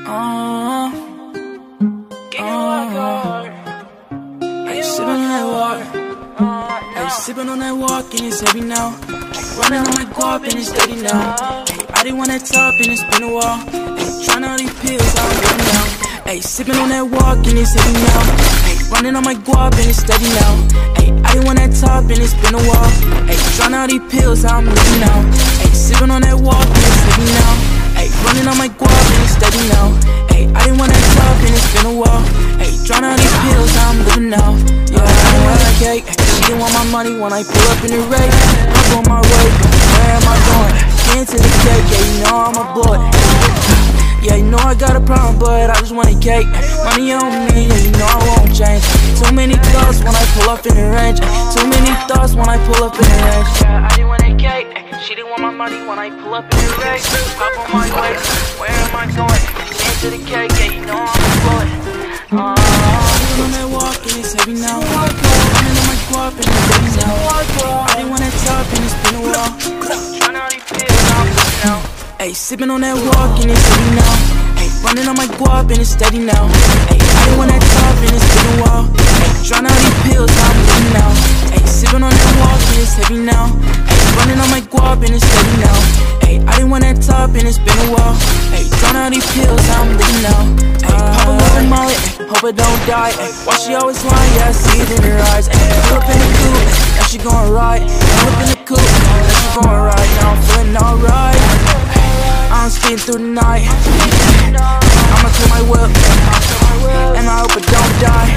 Hey, sippin' on that water. Hey, sippin' on that walk and it's heavy now. Running on my guap and it's steady now. Hey, I didn't want that top and it's been a while. Hey, trying all these pills, I'm living now. Hey, sippin' on that walk and it's heavy now. Hey, running on my guap and it's steady now. Hey, I didn't want that top and it's been a while. Hey, trying all these pills, I'm living now. Hey, sippin' on that walk and it's heavy now. Hey, running on my guap and it's steady now. Hey, I didn't want that top and it's been a while. Hey, trying all these pills, I'm living now. Yeah, I didn't want that cake. She didn't want my money when I pull up in the race. I'm on my way, where am I going? Into the cake, yeah, you know I'm a boy. Yeah, you know I got a problem, but I just want a cake. Money on me, and you know I won't change. Too many thoughts when I pull up in the range. Too many thoughts when I pull up in the range. Yeah, I didn't want a cake. She didn't want my money when I pull up in the range. Hop on my way, where am I going? Into the cake, yeah, you know I'm a boy. Sippin' on that walk and it's heavy now. Running on my guap and it's heavy now. I didn't want that top and it's been a while. Tryna already feel I'm living now. Ayy, sippin' on that walk and it's heavy now. Ayy, running on my guap and it's steady now. Ayy, I didn't want that top and it's been a while. Ayy, tryna all these pills, I'm living now. Ayy, sippin' on that walk and it's heavy now. Ayy, running on my guap and it's steady now. Ayy, I didn't want that top and it's been a while. Ayy, tryna all these pills, I'm living now. Ayy, pop a little mullet, hope I don't die. Ayy, why she always lying? Yeah, I see it in her eyes. Ayy, pull up in the coupe, now she gon' ride. Pull up in the coupe, now she gon' ride. Now I'm feeling alright. I'm speeding through the night. I'ma kill my whip, and I hope I don't die.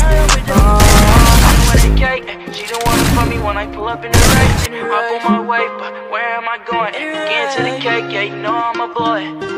She don't want it from me when I pull up in the race. Hop on my way, but where am I going? Get into the cake, yeah, you know I'm a boy.